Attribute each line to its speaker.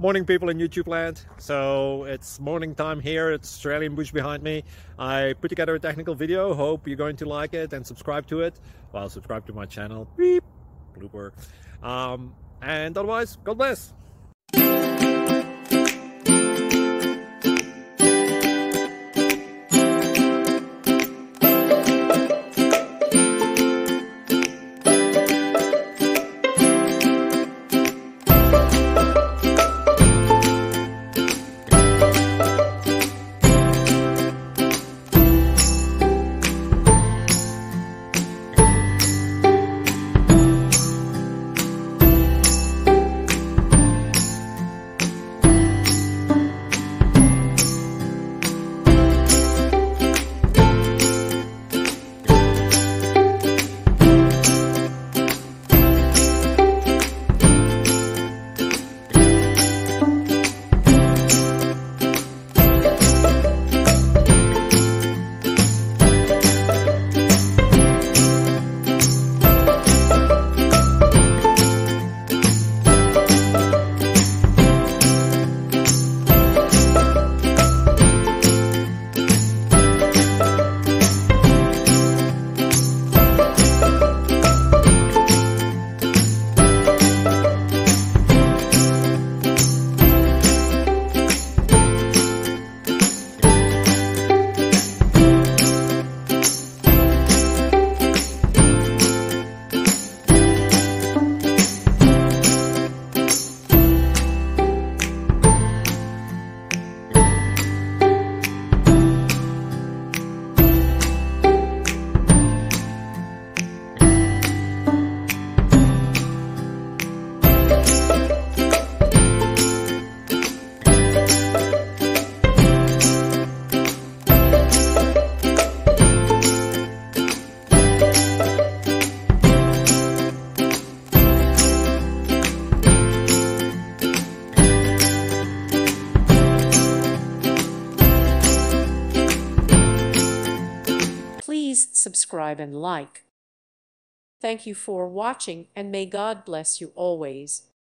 Speaker 1: Morning, people in YouTube land. So it's morning time here. It's Australian bush behind me. I put together a technical video. Hope you're going to like it and subscribe to it. Well, subscribe to my channel. Beep. Blooper. And otherwise, God bless.
Speaker 2: Please subscribe and like. Thank you for watching, and may God bless you always.